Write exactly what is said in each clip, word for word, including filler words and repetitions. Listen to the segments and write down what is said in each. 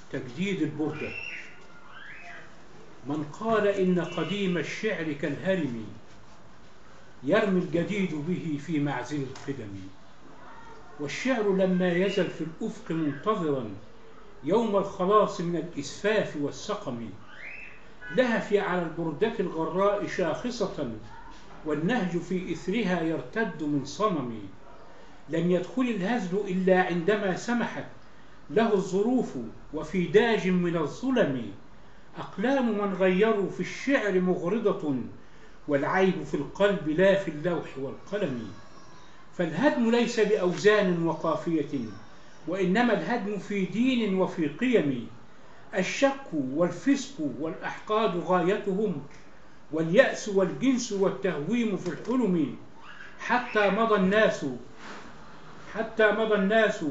تجديد البردة. من قال إن قديم الشعر كالهرم يرمي الجديد به في معزل القدم. والشعر لما يزل في الأفق منتظرا يوم الخلاص من الإسفاف والسقم، لهف على البردة الغراء شاخصة والنهج في إثرها يرتد من صمم. لم يدخل الهزل إلا عندما سمحت له الظروف وفي داج من الظلم. أقلام من غيروا في الشعر مغرضة والعيب في القلب لا في اللوح والقلم. فالهدم ليس بأوزان وقافية وإنما الهدم في دين وفي قيم. الشك والفسق والأحقاد غايتهم واليأس والجنس والتهويم في الحلم. حتى مضى الناس حتى مضى الناس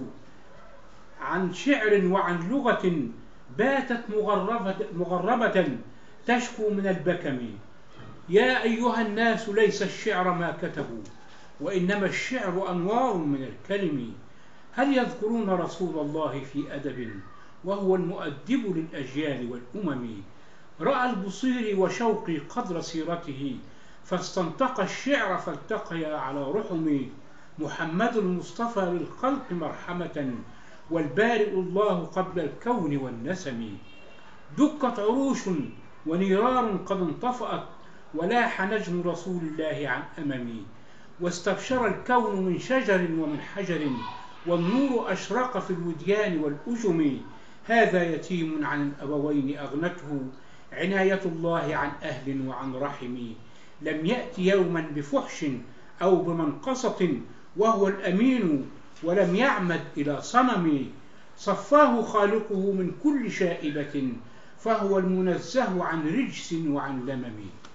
عن شعر وعن لغة باتت مغربة, مغربة تشكو من البكم. يا أيها الناس ليس الشعر ما كتبوا وإنما الشعر أنوار من الكلم. هل يذكرون رسول الله في أدب وهو المؤدب للأجيال والأمم. رأى البصير وشوقي قدر سيرته فاستنطق الشعر فالتقيا على رحم. محمد المصطفى للخلق مرحمة والبارئ الله قبل الكون والنسم. دكت عروش ونيران قد انطفأت ولاح نجم رسول الله عن أممي. واستبشر الكون من شجر ومن حجر والنور أشرق في الوديان والأجم. هذا يتيم عن الأبوين أغنته عناية الله عن أهل وعن رحم. لم يأت يوما بفحش أو بمنقصة وهو الأمين ولم يعمد إلى صنم. صفاه خالقه من كل شائبة فهو المنزه عن رجس وعن لمم.